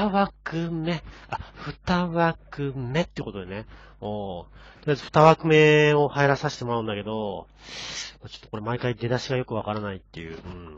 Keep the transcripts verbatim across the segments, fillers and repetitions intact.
二枠目、あ、二枠目ってことでね。おー。とりあえず二枠目を入らさせてもらうんだけど、ちょっとこれ毎回出だしがよくわからないっていう。うん、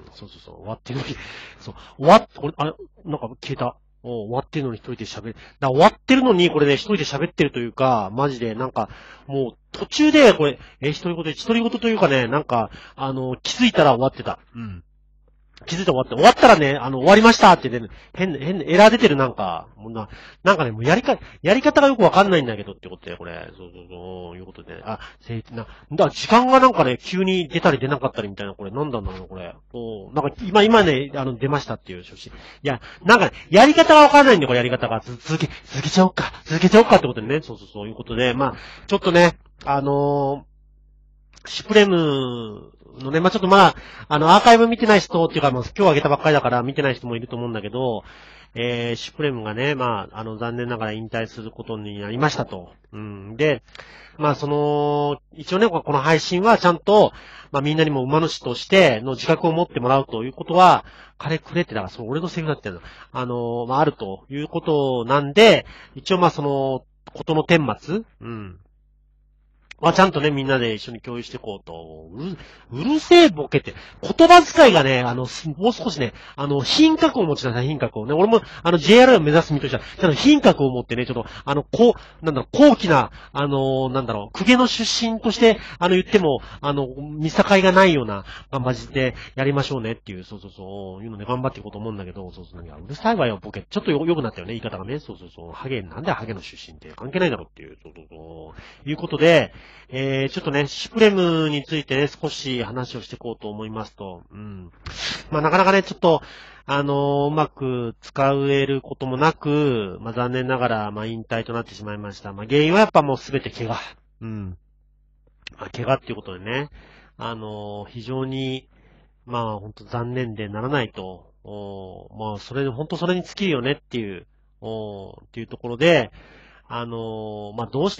そうそうそう。終わってるのに、そう、終わっ、これ、あれ、なんか消えた。お終わってるのに一人で喋る。だ終わってるのにこれね、一人で喋ってるというか、マジでなんか、もう途中でこれ、え、一人ごと、一人ごとというかね、なんか、あの、気づいたら終わってた。うん。気づいたら終わって、終わったらね、あの、終わりましたってね、変、変、エラー出てるなんか、もうな、なんかね、もうやりか、やり方がよくわかんないんだけどってことで、これ。そうそうそう、いうことで、あ、せい、な、だ、時間がなんかね、急に出たり出なかったりみたいな、これ、なんだんだろうな、これ。おなんか、今、今ね、あの、出ましたっていう初心。いや、なんかね、やり方がわかんないんだよ、これ、やり方が。続け、続けちゃおうか、続けちゃおうかってことでね、そうそうそう、いうことで、まあ、ちょっとね、あのー、シュプレムのね、まあ、ちょっとまだ、あの、アーカイブ見てない人っていうか、もう今日あげたばっかりだから見てない人もいると思うんだけど、えー、シュプレムがね、まあ、あの、残念ながら引退することになりましたと。うん。で、まあ、その、一応ね、この配信はちゃんと、まあ、みんなにも馬主としての自覚を持ってもらうということは、彼くれってだから、そう、俺のセリフだっての、あの、まあ、あるということなんで、一応まあ、その、ことの顛末うん。まあ、ちゃんとね、みんなで一緒に共有していこうと。うる、うるせえボケって。言葉遣いがね、あの、もう少しね、あの、品格を持ちなさい、品格をね。俺も、あの、ジェイアール を目指す身としては、ちゃんと品格を持ってね、ちょっと、あの、こう、なんだろう、高貴な、あの、なんだろう、公家の出身として、あの、言っても、あの、見境がないような、まあ、マジでやりましょうねっていう、そうそうそう、いうので頑張っていこうと思うんだけど、そうそう、いや、うるさいわよ、ボケ。ちょっとよ、良くなったよね、言い方がね。そうそうそう。ハゲ、なんでハゲの出身って関係ないだろうっていう、そうそうそう。いうことで、えー、ちょっとね、シュプレムについてね、少し話をしていこうと思いますと、うん。まあ、なかなかね、ちょっと、あのー、うまく使えることもなく、まあ、残念ながら、まあ、引退となってしまいました。まあ、原因はやっぱもうすべて怪我。うん。まあ、怪我っていうことでね、あのー、非常に、まあ、ほんと残念でならないと、おまあ、それ、ほんとそれに尽きるよねっていう、おっていうところで、あのー、まあ、どうして、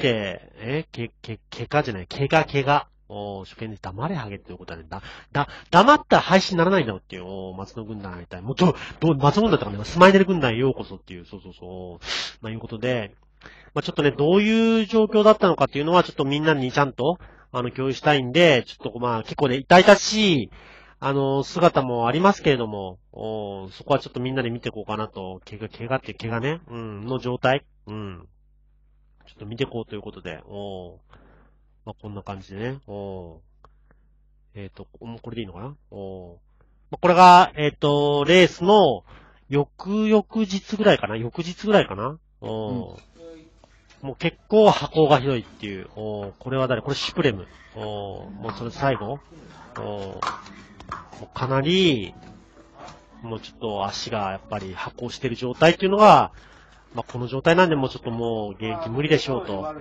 え、け、け、けかじゃない、けが、けが。お初見で黙れハゲっていうことはね、だ、だ、黙ったら配信にならないんだろっていう、お松野軍団みたい。もう、ど、ど、松野軍団とかね、スマイネル軍団へようこそっていう、そうそうそう、まあ、いうことで、まあ、ちょっとね、どういう状況だったのかっていうのは、ちょっとみんなにちゃんと、あの、共有したいんで、ちょっとまあ、結構ね、痛々しい、あの、姿もありますけれども、おそこはちょっとみんなで見ていこうかなと、怪我、怪我って怪我ね、うん、の状態、うん。ちょっと見ていこうということで、おー。まあ、こんな感じでね、おー。えっ、ー、と、これでいいのかなおー。まあ、これが、えっ、ー、と、レースの、翌々日ぐらいかな翌日ぐらいかなおー。うん、もう結構箱がひどいっていう、おー。これは誰これシュプレム。おー。もうそれ最後おー。もうかなり、もうちょっと足がやっぱり発酵してる状態っていうのが、まあ、この状態なんでもうちょっともう現役無理でしょうと。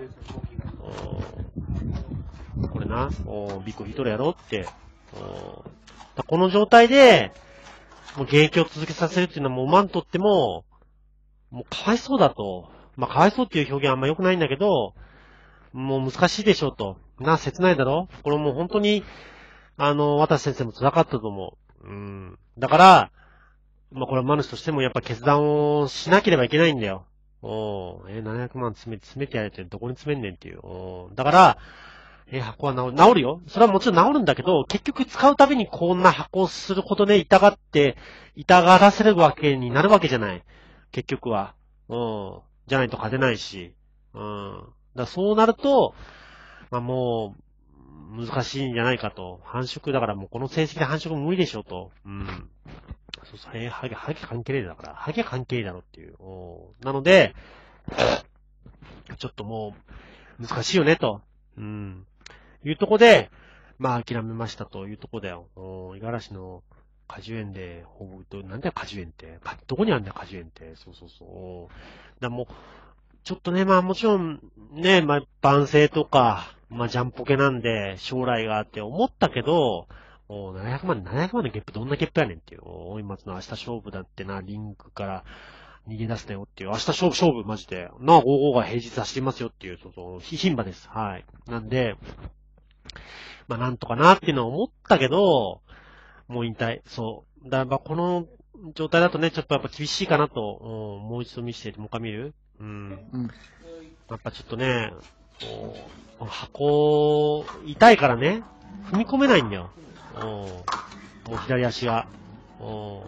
これな、ビッグヒトルやろって。この状態で、もう現役を続けさせるっていうのはもう馬にとっても、もうかわいそうだと。まあ、かわいそうっていう表現あんま良くないんだけど、もう難しいでしょうと。な、切ないだろこれもう本当に、あの、渡先生も辛かったと思う。うん。だから、まあ、これは馬主としてもやっぱ決断をしなければいけないんだよ。おー、えー、ななひゃくまん詰め、詰めてやれってどこに詰めんねんっていう。おーだから、えー、箱は治る、治るよ。それはもちろん治るんだけど、結局使うたびにこんな箱をすることで痛がって、痛がらせるわけになるわけじゃない。結局は。うん。じゃないと勝てないし。うん。だからそうなると、まあもう、難しいんじゃないかと。繁殖だからもうこの成績で繁殖も無理でしょと。うん。そうそう、えー、ハゲ、ハゲ関係ねえだから、ハゲ関係ねえだろっていう。おなので、ちょっともう、難しいよねと。うん。いうとこで、まあ諦めましたというとこだよ。五十嵐の果樹園で、ほぼ、なんだよ果樹園って。どこにあんだよ果樹園って。そうそうそう。だもう、ちょっとね、まあもちろん、ね、まあ、万世とか、まあジャンポケなんで、将来があって思ったけど、おななひゃくまん、ななひゃくまんのゲップどんなゲップやねんっていう。おい松の明日勝負だってな、リンクから逃げ出すなよっていう。明日勝負勝負マジで。なあ、ごじゅうごが平日走りますよっていう、そうそう、牝馬です。はい。なんで、まあなんとかなっていうのは思ったけど、もう引退。そう。だからこの、 状態だとね、ちょっとやっぱ厳しいかなと、うん、もう一度見せて、もう一回見るうん。うん。やっぱちょっとね、こう箱、痛いからね、踏み込めないんだよ。うん。もう左足が。うん。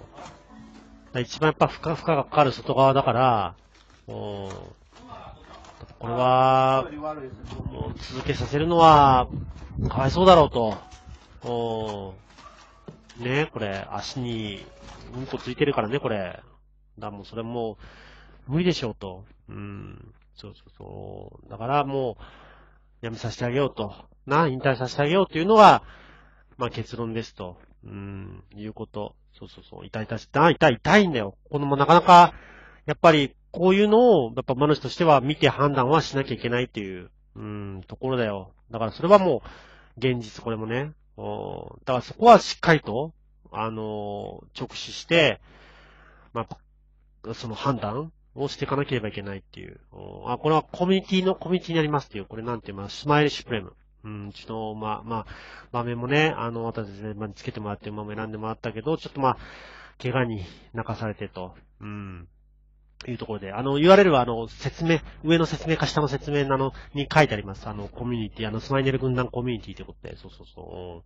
一番やっぱ負荷、負荷がかかる外側だから、うん。これは、もう続けさせるのは、かわいそうだろうと。うん。ね、これ、足に、うんこついてるからね、これ。だもうそれもう、無理でしょうと。うん。そうそうそう。だからもう、やめさせてあげようと。な、引退させてあげようというのが、まあ結論ですと。うん、いうこと。そうそうそう。痛い痛い、痛い痛い痛いんだよ。このもなかなか、やっぱり、こういうのを、やっぱマヌシとしては見て判断はしなきゃいけないっていう、うん、ところだよ。だからそれはもう、現実これもね。おだからそこはしっかりと、あのー、直視して、まあ、その判断をしていかなければいけないっていう。あ、これはコミュニティのコミュニティになりますっていう。これなんて言います。スマイルシュプレム。うん、ちょっと、まあ、まあ、場面もね、あの、私ね、まあ、つけてもらって馬も選んでもらったけど、ちょっとまあ、怪我に泣かされてと。うん。いうところで、あの、言われるは、あの、説明、上の説明か下の説明なの、に書いてあります。あの、コミュニティ、あの、スマイネル軍団コミュニティということで、そうそうそう。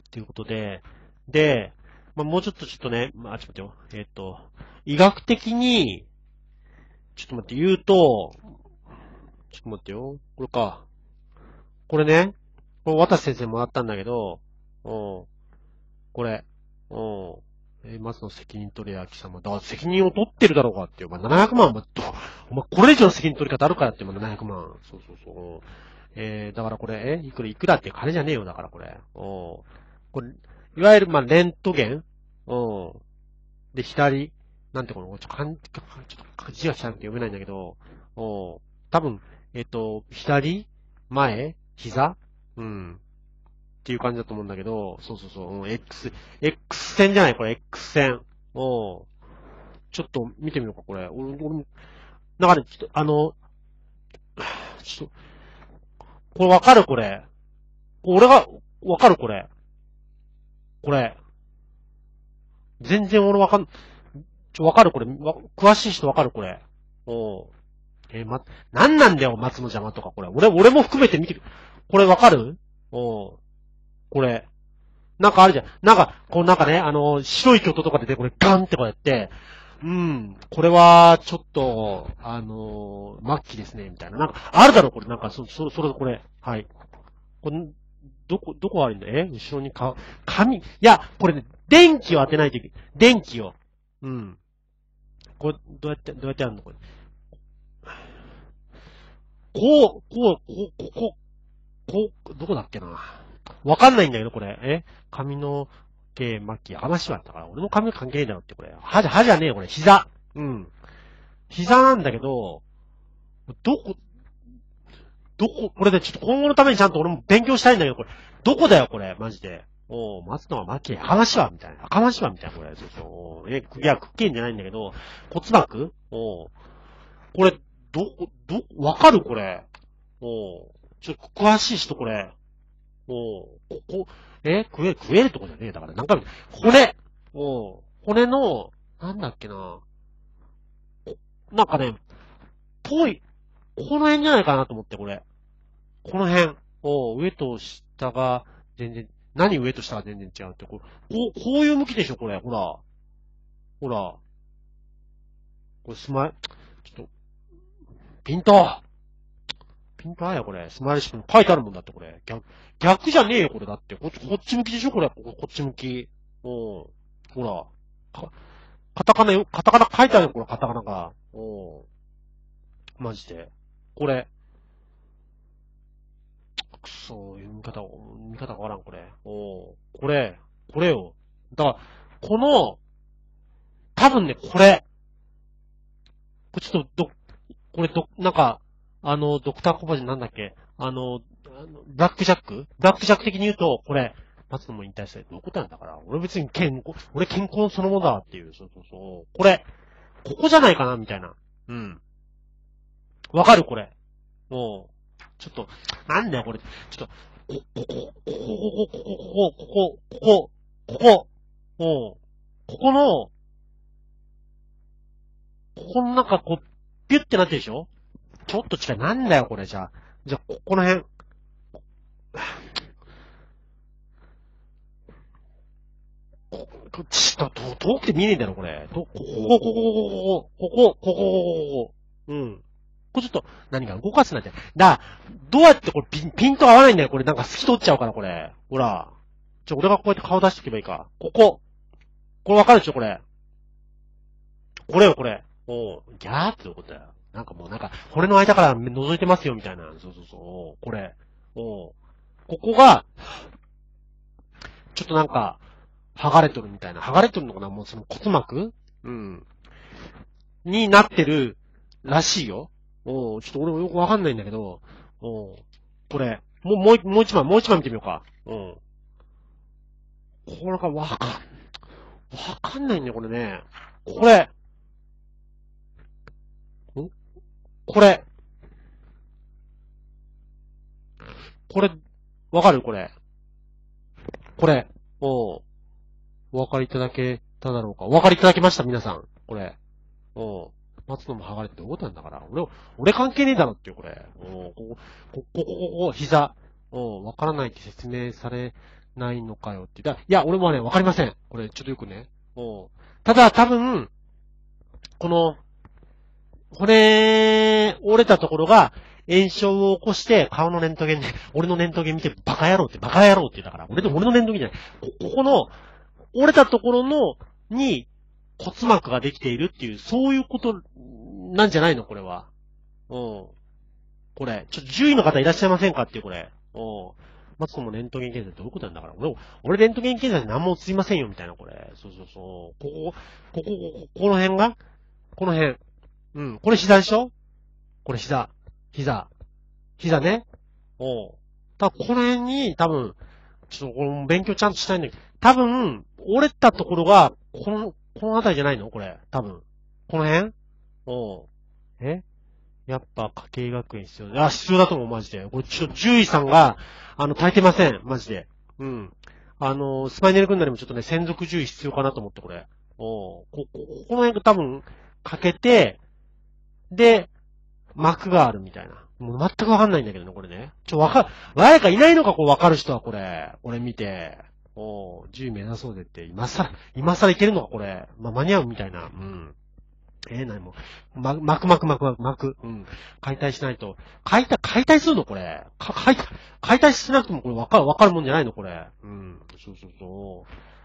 ということで、で、まあ、もうちょっとちょっとね、まあ、ちょっと待ってよ。えっと、医学的に、ちょっと待って、言うと、ちょっと待ってよ。これか。これね、これ、渡瀬先生もらったんだけど、うん。これ、うん。えー、松の責任取りや貴様。だから責任を取ってるだろうかっていう。まあ、ななひゃくまん、お前、お前これ以上の責任取り方あるからって、まあ、ななひゃくまん。そうそうそう。えー、だからこれ、えいくら、いくらって金じゃねえよ、だからこれ。うん。これ、いわゆる、まあ、レントゲンうん。で、左、なんてこの、ちょっと、かん、ちょっと、字が汚くて読めないんだけど、うん。多分、えっと、左前膝うん。っていう感じだと思うんだけど、そうそうそう、うん、X、X 線じゃないこれ、X 線。うん。ちょっと見てみようか、これ。俺、俺も、なんかね、ちょっと、あの、ちょっと、これわかるこれ。俺が、わかるこれ。これ。全然俺わかん、ちょ、わかるこれ。わ詳しい人わかるこれ。おえー、ま、なんなんだよ、松の邪魔とか、これ。俺、俺も含めて見て、これわかるおこれ。なんかあるじゃん。なんか、こうなんかね、あの、白い巨頭とかで、これガンってこうやって、うん、これは、ちょっと、あのー、末期ですね、みたいな。なんか、あるだろ、これ。なんか、そ、そ、それ、これ。はい。これ、どこ、どこ悪いんだえ後ろにか、紙。いや、これね、電気を当てないといけない。電気を。うん。これ、どうやって、どうやってやるのこれ。こう、こう、こう、ここ、こう、どこだっけな。わかんないんだけど、これ。え髪の毛巻き、話はあったから、俺の髪の関係ないだろって、これ。歯じゃ、歯じゃねえよ、これ。膝。うん。膝なんだけど、どこ、どこ、これで、ちょっと今後のためにちゃんと俺も勉強したいんだけど、これ。どこだよ、これ。マジで。おう、松野は巻き、話はみたいな。話はみたいな、これ。そうそう。え、いや、クッキンじゃないんだけど、骨膜おう。これ、ど、ど、わかるこれ。おう。ちょっと詳しい人、これ。おう。ここ、え食え、食えるとこじゃねえだから、なんか、骨おう。骨の、なんだっけな。なんかね、ぽい。この辺じゃないかなと思って、これ。この辺。おう、上と下が、全然、何上と下が全然違うって、こう、こう、こういう向きでしょ、これ。ほら。ほら。これ、スマイ、ちょっと、ピントピントあや、これ。スマイルシップに書いてあるもんだって、これ。逆、逆じゃねえよ、これ。だって。こっち、こっち向きでしょ、これ。ここっち向き。うん。ほら。か、カタカナよ、カタカナ書いてあるよ、これ、カタカナが。うん。マジで。これ。くそー、読み方、見方がわからん、これ。おこれ、これよ。だから、この、多分ね、これ。これちょっと、ど、これど、なんか、あの、ドクターコバジなんだっけあの、あのブラックジャックブラックジャック的に言うと、これ、松野も引退して、どういうことなんだから。俺別に健康、俺健康そのものだっていう、そうそうそう。これ、ここじゃないかなみたいな。うん。わかるこれ。もう、ちょっと、なんだよこれ。ちょっと、こ、ここ、ここ、ここ、ここ、ここ、ここ、ここ、もう、ここの、 ここの中、こう、ピュッてなってるでしょ？ちょっと近い。なんだよ、これ、じゃあ。じゃあ、ここの辺。こ、こ、ちょっと、遠くて見えねえんだろ、これ。と、ここ、ここ、ここ、ここ、ここ、ここ、ここ、ここ、うん。これちょっと、何か動かすなって。だ、どうやってこれピン、ピント合わないんだよ、これ。なんか透き通っちゃうから、これ。ほら。ちょ、俺がこうやって顔出しておけばいいか。ここ。これわかるでしょ、これ。これよ、これ。おう、ギャーってどこだよ。なんかもうなんか、骨の間から覗いてますよ、みたいな。そうそうそう。これ。おう。ここが、ちょっとなんか、剥がれとるみたいな。剥がれとるのかな、もうその骨膜うん。になってるらしいよ。おう、ちょっと俺もよくわかんないんだけど、おう。これ。もう、もう、もう一枚、もう一枚見てみようか。うん。これがわかん、わかんないんだよ、これね。これ。んこれ。これ、わかるこれ。これ。おう。お分かりいただけただろうか。お分かりいただけました皆さん。これ。おう。松野も剥がれてどういうことなんだから。俺、俺関係ねえだろってよ、これ。おう。ここ、ここ、ここ、ここ、膝。おう。わからないって説明されないのかよって言ったら。いや、俺もね、わかりません。これ、ちょっとよくね。おう。ただ、多分、この、骨、折れたところが、炎症を起こして、顔のレントゲンで、俺のレントゲン見て、バカ野郎って、バカ野郎って言ったから、俺で、俺のレントゲンじゃない。こ、ここの、折れたところの、に、骨膜ができているっていう、そういうこと、なんじゃないのこれは。うん。これ、ちょっと獣医の方いらっしゃいませんかっていう、これ。うん。松野もレントゲン検査どういうことなんだから。俺、俺レントゲン検査で何も映りませんよ、みたいな、これ。そうそうそう。ここ、ここ、ここ、この辺がこの辺。うん。これ膝でしょこれ膝。膝。膝ね。おう。たぶんこの辺に、多分、ちょっとこの勉強ちゃんとしたいんだけど、多分、折れたところが、この、この辺りじゃないのこれ。多分。この辺おう。えやっぱ家計学園必要だ。あ、必要だと思う、マジで。これちょっと獣医さんが、あの、足りてません。マジで。うん。あの、スパイネル軍団にもちょっとね、専属獣医必要かなと思って、これ。おう。こ、こ、この辺が多分、かけて、で、膜があるみたいな。もう全くわかんないんだけどね、これね。ちょ、わか、誰かいないのか、こうわかる人は、これ。これ見て。おー、じゅう目指そうでって、今さら、今さらいけるのか、これ。まあ、間に合うみたいな。うん。えー、なにもう。ま、膜膜膜膜膜。うん。解体しないと。解体、解体するのこれ。か、解体、解体しなくてもこれわかる、わかるもんじゃないのこれ。うん。そうそうそう。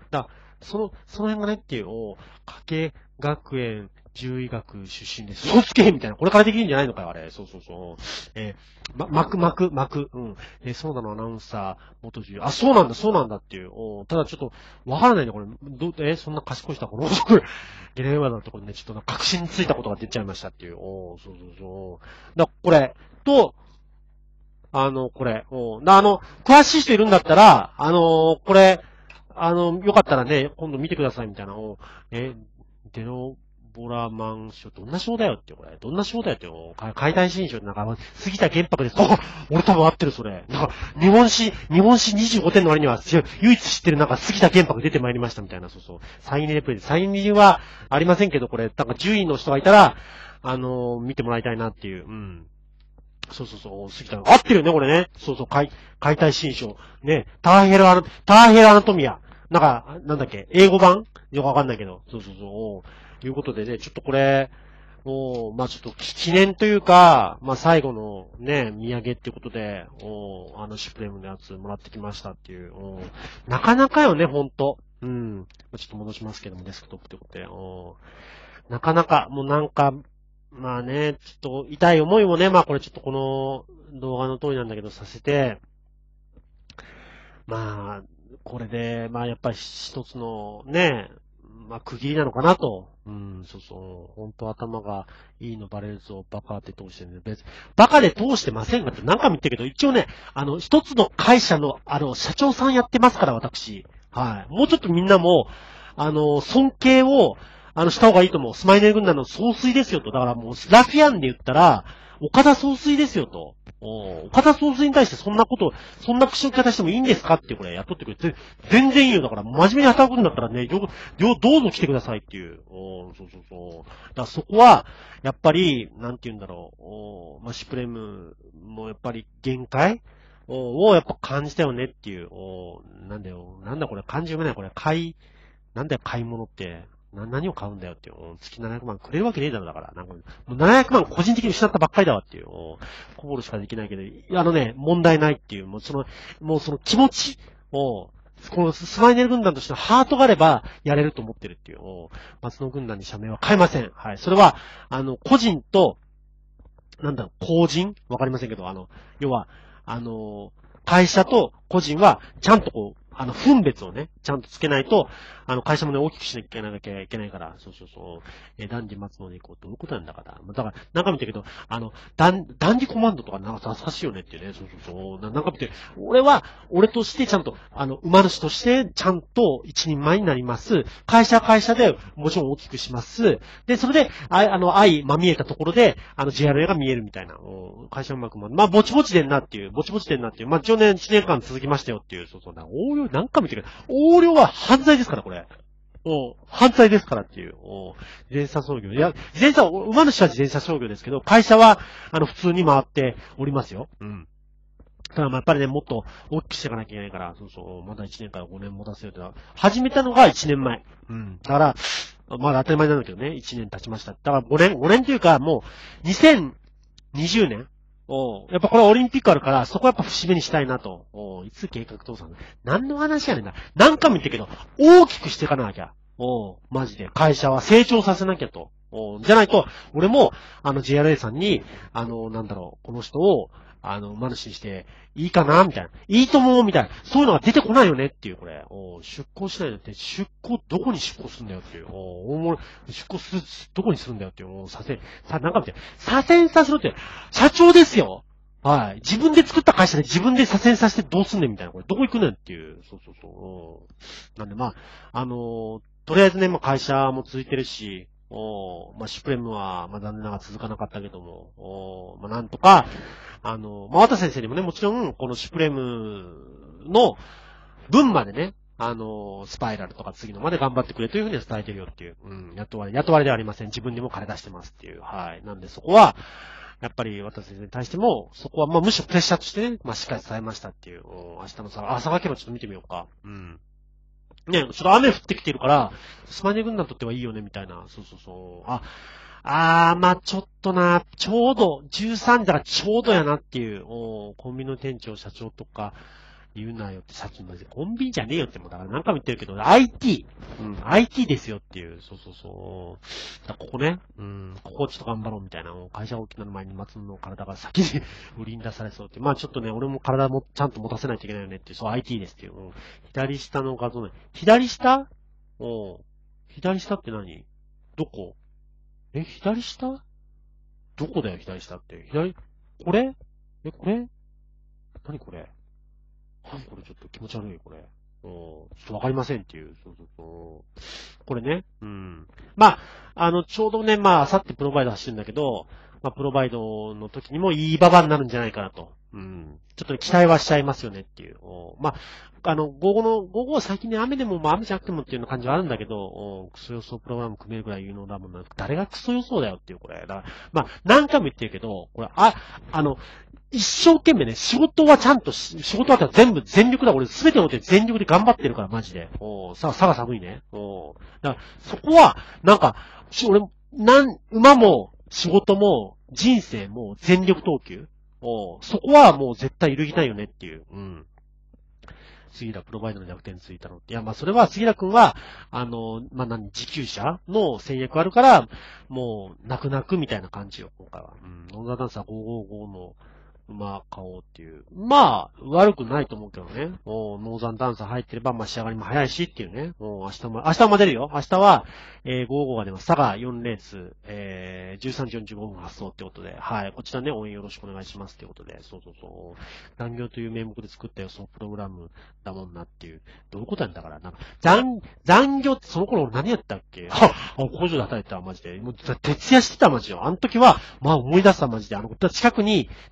だその、その辺がねっていう、お家計学園、獣医学出身で、そうつけみたいな。これからできるんじゃないのかよ、あれ。そうそうそう。えー、ま、膜、膜、膜。うん。えー、そうなの、アナウンサー、元獣医。あ、そうなんだ、そうなんだっていう。おただちょっと、わからないね、これ。ど、えー、そんな賢い人はこの、ゲレーマのところでね、ちょっと確信についたことが出ちゃいましたっていう。おそうそうそう。だ、これ、と、あの、これ、おだ、あの、詳しい人いるんだったら、あの、これ、あの、よかったらね、今度見てくださいみたいな。おえ、デロボラマン賞、どんな賞だよってこれ。どんな賞だよってよ。解体新書ってなんか、杉田玄白です。あ俺多分合ってる、それ。なんか、日本史、日本史にじゅうごてんの割には、唯一知ってるなんか、杉田玄白出てまいりましたみたいな、そうそう。サイン入りレプレイで。サイン入りはありませんけど、これ、なんかじゅういの人がいたら、あのー、見てもらいたいなっていう。うん。そうそうそう、杉田。合ってるよね、これね。そうそう、解、解体新書。ね、ターヘルアナ、ターヘルアナトミア。なんか、なんだっけ、英語版よくわかんないけど。そうそうそう。いうことでね、ちょっとこれ、おまあちょっと記念というか、まあ最後のね、土産っていうことで、おあのシュプレームのやつもらってきましたっていう。おなかなかよね、ほんと。うん。ちょっと戻しますけども、デスクトップってことで。おなかなか、もうなんか、まあね、ちょっと痛い思いもね、まあこれちょっとこの動画の通りなんだけどさせて、まあ、これで、まあやっぱり一つのね、まあ区切りなのかなと。うん、そうそう。本当頭がいいのバレるぞ、バカって通してるんで、別、バカで通してませんかって何回も言ってるけど、一応ね、あの、一つの会社の、あの、社長さんやってますから、私。はい。もうちょっとみんなも、あの、尊敬を、あの、した方がいいと思う。スマイネル軍団の総帥ですよと。だからもう、ラフィアンで言ったら、岡田総帥ですよと。 岡田総帥に対してそんなこと、そんな口の方してもいいんですかってこれ雇ってくれて、全然いいよ。だから真面目に働くんだったらね、よ、よ、どうぞ来てくださいっていう。おそうそうそう。だからそこは、やっぱり、なんて言うんだろう。おまあ、シュプレームもやっぱり限界をやっぱ感じたよねっていう。おなんだよ。なんだこれ、漢字読めないこれ。買い、なんだよ、買い物って。な、何を買うんだよっていう。月ななひゃくまんくれるわけねえだろ、だから。なんか、もうななひゃくまん個人的に失ったばっかりだわっていう。こぼるしかできないけど、あのね、問題ないっていう。もうその、もうその気持ちを、このスマイネル軍団としてのハートがあれば、やれると思ってるっていう。松野軍団に社名は変えません。はい。それは、あの、個人と、なんだろう、公人わかりませんけど、あの、要は、あの、会社と個人は、ちゃんとこう、あの、分別をね、ちゃんとつけないと、あの、会社もね、大きくしなきゃいけないから、そうそうそう、えー、男児松野に行こうということなんだから。だから、なんか見てるけど、あの、男児コマンドとかなんか優しいよねっていうね、そうそうそう、ななんか見て、俺は、俺としてちゃんと、あの、馬主として、ちゃんと一人前になります。会社は会社で、もちろん大きくします。で、それで、ああの、愛、まみえたところで、あの、ジェイアールエー が見えるみたいな、会社うまくま、まあ、ぼちぼちでんなっていう、ぼちぼちでんなっていう、まあ、一応ね、いちねんかん続きましたよっていう、そうそう、横領なんか見てる。横領は犯罪ですから、これ。お犯罪ですからっていう。お自転車操業。いや、自転車、馬主は自転車操業ですけど、会社は、あの、普通に回っておりますよ。うん。ただ、まあ、やっぱりね、もっと大きくしていかなきゃいけないから、そうそう、まだいちねんからごねん持たせようって、始めたのがいちねんまえ。うん。だから、まだ当たり前なんだけどね、いちねん経ちました。だからごねん、ごねんというか、もう、にせんにじゅうねんおやっぱこれオリンピックあるから、そこはやっぱ節目にしたいなと。おいつ計画倒産何の話やねんな。何回も言ってるけど、大きくしていかなきゃ。おマジで。会社は成長させなきゃと。おじゃないと、俺も、あの ジェイアールエー さんに、あの、なんだろう、この人を、あの、馬主にして、いいかなみたいな。いいと思うみたいな。そういうのが出てこないよねっていう、これ。お出向しないのって、出向、どこに出向するんだよっていう。お大物、出向する、どこにするんだよっていう。おさせ、さ、なんか見て、左遷させろって、社長ですよはい。自分で作った会社で自分で左遷させてどうすんねんみたいな。これ、どこ行くねんっていう。そうそうそう。なんで、まあ、あのー、とりあえずね、まあ、会社も続いてるし、おまあ、シュプレムは、まあ、残念ながら続かなかったけども、おまあ、なんとか、あの、まあ、渡先生にもね、もちろん、このシュプレムの分までね、あの、スパイラルとか次のまで頑張ってくれというふうには伝えてるよっていう。うん、雇われ、雇われではありません。自分にも金出してますっていう。はい。なんでそこは、やっぱり渡先生に対しても、そこはまあむしろプレッシャーとしてね、まあしっかり伝えましたっていう。明日のさ、朝がけもちょっと見てみようか。うん。ね、ちょっと雨降ってきてるから、スマイネ軍団にとってはいいよね、みたいな。そうそうそう。あ、あー、まあちょっとな、ちょうど、じゅうさんじだからちょうどやなっていう、おコンビニの店長、社長とか、言うなよって、さっきまでコンビニじゃねえよっても、だから何回も言ってるけど、アイティー、うん、アイティー ですよっていう、そうそうそう。だここね、うん、ここちょっと頑張ろうみたいな、会社大きくなる前に松の体が先に売りに出されそうって、まあちょっとね、俺も体もちゃんと持たせないといけないよねっていう、そう アイティー ですっていう、うん、左下の画像ね、左下お左下って何どこえ、左下どこだよ、左下って。左、これえ、これ何これはい、これちょっと気持ち悪い、これ。ちょっとわかりませんっていう。そうそうそう。これね。うん。まあ、あの、ちょうどね、まあ、あさってプロバイド走るんだけど、まあ、プロバイドの時にもいい馬場になるんじゃないかなと。うん。ちょっと期待はしちゃいますよねっていう。まあ、あの、午後の、午後は最近ね、雨でも、まあ、雨じゃなくてもっていうような感じはあるんだけど、クソ予想プログラム組めるぐらい有能だもんな。誰がクソ予想だよっていう、これ。だから、まあ、何回も言ってるけど、これ、あ、あの、一生懸命ね、仕事はちゃんとし、仕事は全部全力だ。俺すべてのことで全力で頑張ってるから、マジで。おさ、さが寒いね。おだから、そこは、なんか、俺、なん、馬も、仕事も、人生も全力投球おそこはもう絶対揺るぎないよねっていう。うん。杉田プロバイドの弱点ついたのって。いや、まあ、それは、杉田くんは、あの、まあ、何、自給者の戦略あるから、もう、泣く泣くみたいな感じよ、今回は。うん。ノンザダンサーごひゃくごじゅうごの、馬買おうっていう。まあ、悪くないと思うけどね。おノーザンダンサー入ってれば、まあ仕上がりも早いしっていうね。お明日も、明日も出るよ。明日は、えー、ごじゅうごが出ます。佐賀よんレース、えー、じゅうさんじよんじゅうごふん発送ってことで、はい。こちらね、応援よろしくお願いしますってことで、そうそうそう。残業という名目で作った予想プログラムだもんなっていう。どういうことなんだから、なんか、残、残業ってその頃俺何やったっけあ、工場で働いてたマジで。もう、徹夜してたマジよ。あの時は、まあ思い出したマジで。あの、近くに、大学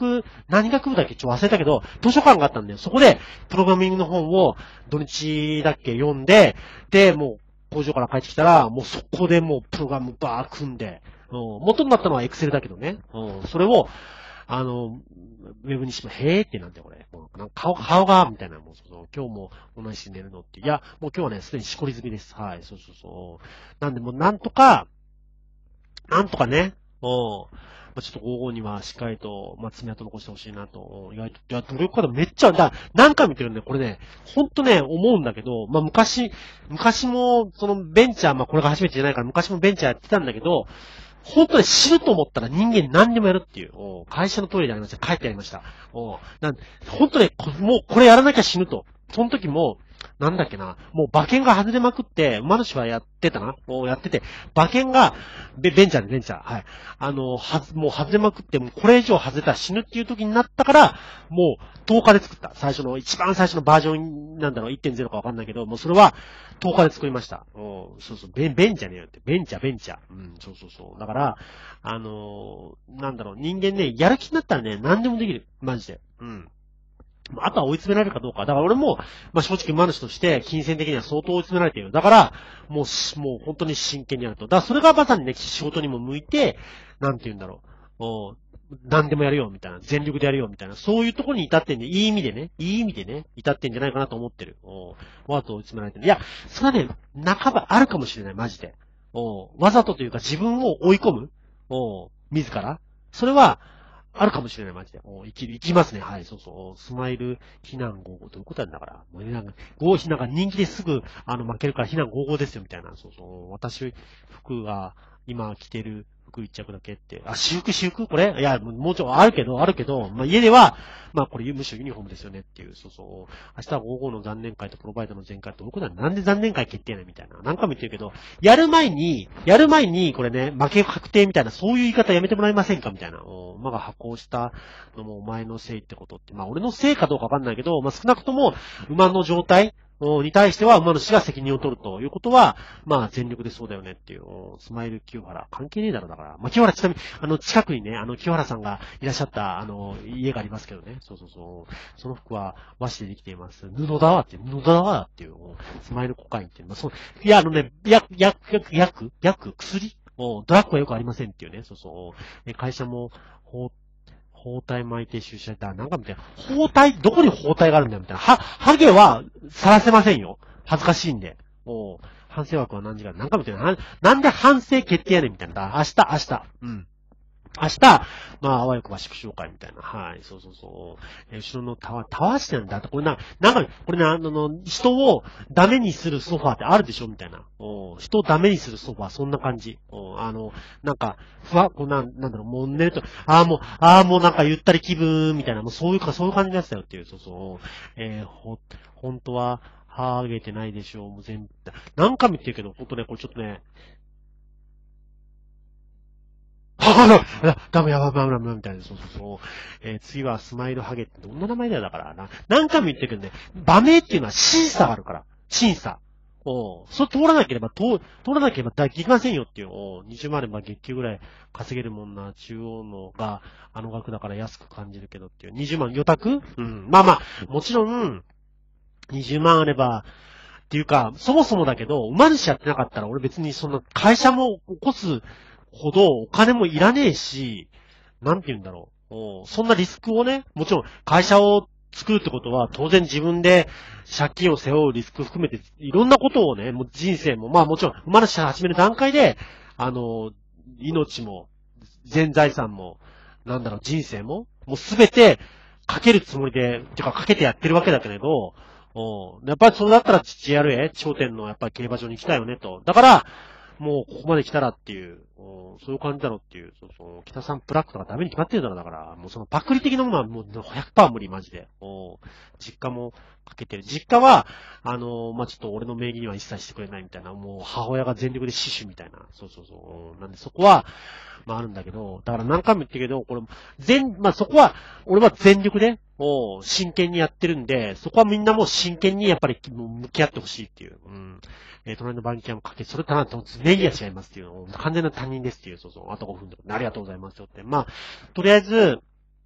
学、何学部だっけちょっと忘れたけど、図書館があったんだよ。そこで、プログラミングの本を土日だっけ読んで、で、もう、工場から帰ってきたら、もうそこでもうプログラムバー組んで、うん、元になったのは Excel だけどね。うん、それを、あの、ウェブにしても、へーってなんだよ、これ。もうなんか顔、顔が、みたいな、もうそうそう、今日も同じ寝るのって。いや、もう今日はね、すでにしこり済みです。はい、そうそうそう。なんで、もうなんとか、なんとかね、うん。まあ、ちょっとごごうにはしっかりと、まあ、爪痕残してほしいなと。意外と、いや、努力家めっちゃ、だ、何回見てるんで、これね、ほんとね、思うんだけど、まあ、昔、昔も、その、ベンチャー、まあ、これが初めてじゃないから、昔もベンチャーやってたんだけど、本当に死ぬと思ったら人間何でもやるっていう。会社のトイレでありました。帰ってやりました。なん本当ね、もうこれやらなきゃ死ぬと。その時も、なんだっけな、もう馬券が外れまくって、馬主はやってたなもうやってて、馬券が、ベベンチャーでベンチャー。はい。あの、はず、もう外れまくって、もうこれ以上外れたら死ぬっていう時になったから、もうとおかで作った。最初の、一番最初のバージョンなんだろう、いってんゼロ かわかんないけど、もうそれはとおかで作りました。うん、そうそう、ベン、ベンチャーねよって。ベンチャー、ベンチャー。うん、そうそうそう。だから、あのー、なんだろう、人間ね、やる気になったらね、何でもできる。マジで。うん。あとは追い詰められるかどうか。だから俺も、まあ、正直馬主として、金銭的には相当追い詰められている。だから、もう、もう本当に真剣にやると。だからそれがまさにね、仕事にも向いて、なんて言うんだろう。お何でもやるよ、みたいな。全力でやるよ、みたいな。そういうところに至ってんで、いい意味でね、いい意味でね、至ってんじゃないかなと思ってる。おわざと追い詰められてる。いや、それはね、半ばあるかもしれない、マジで。おわざとというか自分を追い込む。お自ら。それは、あるかもしれない、マジで。お行き、行きますね。はい、そうそう。スマイル、避難ごごうということなんだから。もうなんか、ご、避難が人気ですぐ、あの、負けるから避難ごごうですよ、みたいな。そうそう。私、服が、今着てる服一着だけって。あ、私服、私服これいや、もうちょいあるけど、あるけど、まあ、家では、まあ、これ、むしろユニフォームですよねっていう。そうそう。明日はごごうの残念会とプロバイダーの全会と、僕なんなんで残念会決定ねみたいな。何回も言ってるけど、やる前に、やる前に、これね、負け確定みたいな、そういう言い方やめてもらえませんかみたいな。馬が発行したのもお前のせいってことって、まあ俺のせいかどうかわかんないけど、まあ少なくとも馬の状態に対しては馬主が責任を取るということは、まあ全力でそうだよねっていう、スマイル清原、関係ねえだろだから。まあ清原ちなみに、あの近くにね、あの清原さんがいらっしゃった、あの、家がありますけどね。そうそうそう。その服は和紙でできています。布だわって、布だわっていう、スマイルコカインっていう、まあそう、いやあのね、薬、薬、薬、薬、薬ドラッグはよくありませんっていうね。そうそう。会社も、包帯巻いて出社だ。なんかみたいな。包帯どこに包帯があるんだよみたいな。は、ハゲは、さらせませんよ。恥ずかしいんで。お反省枠は何時間なんかみたいな。なんで反省決定やねんみたいな。明日、明日。うん。明日、まあ、あわよくば祝勝会みたいな。はい、そうそうそう。え後ろのタワー、タワーしてなんだって、これな、なんか、これな、あの、人をダメにするソファーってあるでしょみたいな。お人をダメにするソファー、そんな感じ。おあの、なんか、ふわ、こうなん、なんだろう、もう寝ると、ああ、もう、ああ、もうなんかゆったり気分、みたいな、もうそういうか、そういう感じのやつだよっていう、そうそう。えー、ほ、本当は、はげてないでしょう、もう全部。何回も言ってるけど、ほんとね、これちょっとね、ああ、ダメやばい、ダメやばい、みたいな、そうそうそう。えー、次はスマイルハゲってどんな名前だよ、だからな。何回も言ってるけどね、場名っていうのは審査があるから。審査。おそれ通らなければ、通、通らなければできませんよっていう。おにじゅうまんあれば月給ぐらい稼げるもんな、中央のが、あの額だから安く感じるけどっていう。にじゅうまん予託うん。まあまあ、もちろん、にじゅうまんあれば、っていうか、そもそもだけど、馬主やってなかったら俺別にそんな会社も起こすほどお金もいらねえし、なんて言うんだろう。そんなリスクをね、もちろん会社を作るってことは当然自分で借金を背負うリスク含めていろんなことをね、もう人生も、まあもちろん馬主始める段階で、あの、命も、全財産も、なんだろう、人生も、もうすべてかけるつもりで、てかかけてやってるわけだけれど、やっぱりそれだったら ジェイアールエー、頂点のやっぱり競馬場に行きたいよねと。だから、もうここまで来たらっていう、そういう感じだろうっていう、そうそう、北さんプラックとかダメに決まってるだろうだから、もうそのパクリ的なものはもう ひゃくパーセント 無理マジで。実家もかけてる。実家は、あの、まあ、ちょっと俺の名義には一切してくれないみたいな、もう母親が全力で死守みたいな。そうそうそう。なんでそこは、まあ、あるんだけど、だから何回も言ってるけど、これ、全、まあ、そこは、俺は全力で、もう真剣にやってるんで、そこはみんなもう真剣にやっぱり向き合ってほしいっていう。うん。えー、隣のバンキャンもかけ、それたなと、ネギは違いますっていうのを、完全な他人ですっていう、そうそう、あとごふんで、ありがとうございますよって。まあ、とりあえず、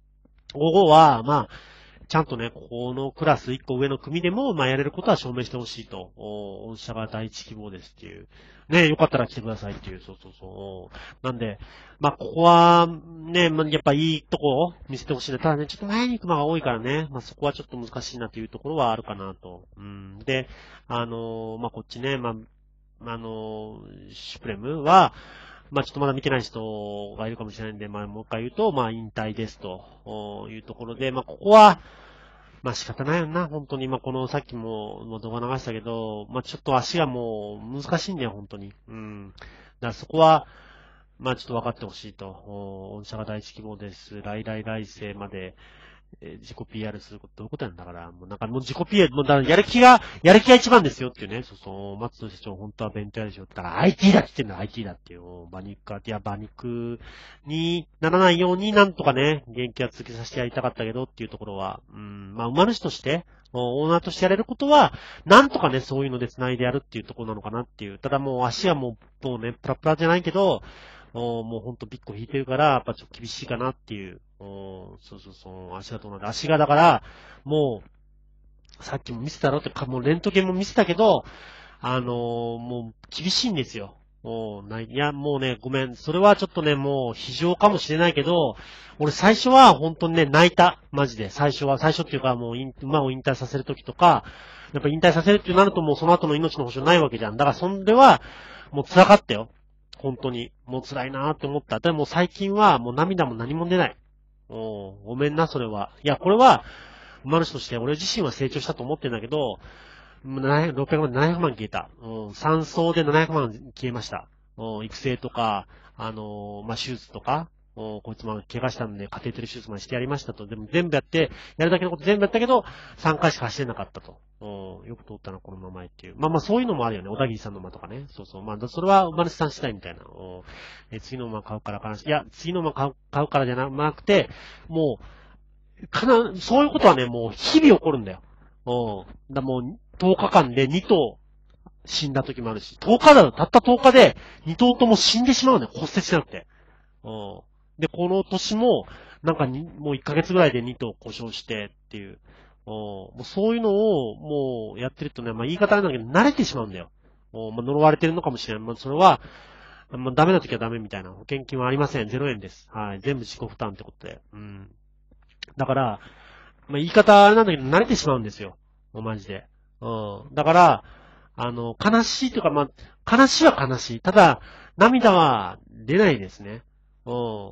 ごじゅうごは、まあ、ちゃんとね、このクラスいっこ上の組でも、まあ、やれることは証明してほしいと。お御社が第一希望ですっていう。ね、よかったら来てくださいっていう、そうそうそう。なんで、まあ、ここは、ね、まあ、やっぱいいとこを見せてほしいね。ただね、ちょっと前に行く馬が多いからね、まあ、そこはちょっと難しいなというところはあるかなと。うん。で、あのー、まあ、こっちね、まあ、あのー、シュプレムは、まあちょっとまだ見てない人がいるかもしれないんで、まあもう一回言うと、まあ引退ですというところで、まあここは、まあ仕方ないよな、本当に。まあこのさっきも動画流したけど、まあちょっと足がもう難しいんだよ、本当に。うん。だからそこは、まあちょっと分かってほしいと。御社が第一希望です。来来来世まで、えー自己 ピーアール すること、どういうことなんだから、もうなんかもう自己 ピーアール、もうだからやる気が、やる気が一番ですよっていうね、そうそう、松野社長本当は弁当屋でしょって言ったら アイティー だって言ってんだ アイティー だっていう、馬肉か、いや、馬肉にならないようになんとかね、元気は続けさせてやりたかったけどっていうところは、うん、まあ馬主として、オーナーとしてやれることは、なんとかね、そういうので繋いでやるっていうところなのかなっていう。ただもう足はもう、もうね、プラプラじゃないけど、おもうほんとビッコ引いてるから、やっぱちょっと厳しいかなっていう。おそうそうそう、足がどうなんで、足がだから、もう、さっきも見せたろってか、もうレントゲンも見せたけど、あのー、もう厳しいんですよ。おない、いや、もうね、ごめん。それはちょっとね、もう非常かもしれないけど、俺最初は本当にね、泣いた。マジで。最初は、最初っていうかもう、馬を引退させるときとか、やっぱ引退させるってなるともうその後の命の保証ないわけじゃん。だからそんでは、もう辛かったよ。本当に。もう辛いなーって思った。でも最近はもう涙も何も出ない。おごめんな、それは。いや、これは、馬主として俺自身は成長したと思ってんだけど、ろっぴゃくまん、ななひゃくまん消えた。うん、さん走でななひゃくまん消えました。うん、育成とか、あのー、まあ、手術とか、うん、こいつも怪我したんでカテーテル手術までしてやりましたと。でも全部やって、やるだけのこと全部やったけど、さんかいしか走れなかったと。うん、よく通ったな、この名前っていう。まあまあそういうのもあるよね。小田切さんの馬とかね。そうそう。まあ、それは馬主さん次第みたいな。うん、え次の馬買うからかなし。いや、次の馬買う買うからじゃなくて、もう、かな、そういうことはね、もう日々起こるんだよ。うん。だもう、とおかかんでに頭死んだ時もあるし、とおかだと、たったとおかでに頭とも死んでしまうね。骨折しなくて。うん。で、この年も、なんかに、もういっかげつぐらいでに頭故障してっていう。うん。もうそういうのを、もうやってるとね、まあ言い方あれなんだけど、慣れてしまうんだよ。うん。まあ呪われてるのかもしれない。まあそれは、まあダメな時はダメみたいな。保険金はありません。ゼロえんです。はい。全部自己負担ってことで。うん。だから、まあ言い方あれなんだけど、慣れてしまうんですよ。マジで。うん。だから、あの、悲しいというか、まあ、悲しいは悲しい。ただ、涙は出ないですね。うん。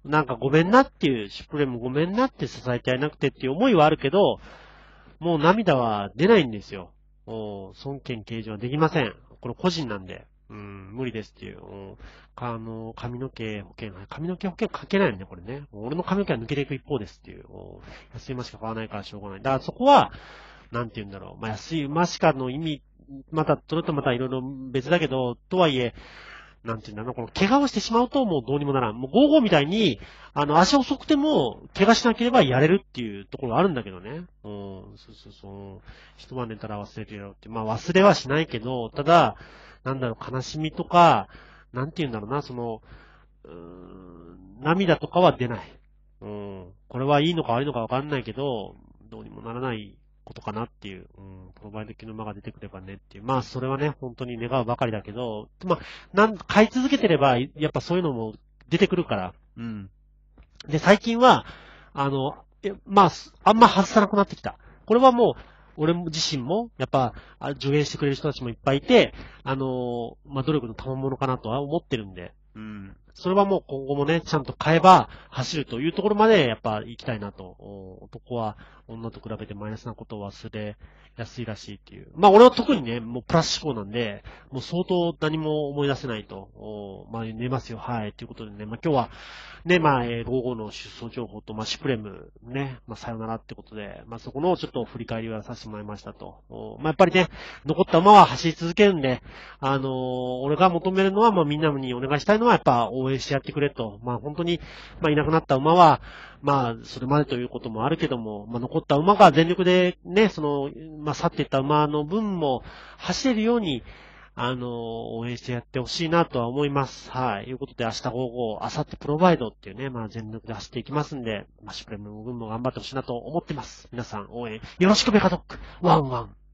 なんかごめんなっていう、シュプレムごめんなって支えてやれなくてっていう思いはあるけど、もう涙は出ないんですよ。うん。尊厳計上はできません。これ個人なんで。うん、無理ですっていう。うん、あの、髪の毛保険、髪の毛保険かけないよね、これね。俺の髪の毛は抜けていく一方ですっていう。安い馬しか買わないからしょうがない。だからそこは、なんて言うんだろう。まあ、安い馬しかの意味、また、それとまたいろいろ別だけど、とはいえ、なんて言うんだろう。この怪我をしてしまうともうどうにもならん。もうごじゅうごみたいに、あの、足遅くても、怪我しなければやれるっていうところがあるんだけどね。うん、そうそうそう。一晩寝たら忘れてやろうって。まあ忘れはしないけど、ただ、なんだろう、悲しみとか、なんて言うんだろうな、その、うーん、涙とかは出ない。うん。これはいいのか悪いのかわかんないけど、どうにもならないことかなっていう、うん、プロバイド級の馬が出てくればねっていう。まあ、それはね、本当に願うばかりだけど、まあ、なん、買い続けてれば、やっぱそういうのも出てくるから、うん。で、最近は、あの、まあ、あんま外さなくなってきた。これはもう、俺自身も、やっぱ、助言してくれる人たちもいっぱいいて、あの、まあ、努力の賜物かなとは思ってるんで、うん。それはもう今後もね、ちゃんと買えば走るというところまでやっぱ行きたいなと。男は女と比べてマイナスなことを忘れやすいらしいっていう。まあ俺は特にね、もうプラス思考なんで、もう相当何も思い出せないと。まあ寝ますよ。はい。ということでね、まあ今日は、ね、まあ、えー、ごじゅうごの出走情報と、まあシュプレム、ね、まあさよならってことで、まあそこのちょっと振り返りをさせてもらいましたと。まあやっぱりね、残った馬は走り続けるんで、あのー、俺が求めるのは、まあみんなにお願いしたいのはやっぱ応援してやってくれと。まあ本当に、まあいなくなった馬は、まあそれまでということもあるけども、まあ残った馬が全力でね、その、まあ去っていった馬の分も走れるように、 あのー、応援してやってほしいなとは思います。はい。ということで、明日午後、明後日プロバイドっていうね、まあ全力で走っていきますんで、まあシュプレム軍も頑張ってほしいなと思ってます。皆さん応援よろしくベカドック、ワンワン。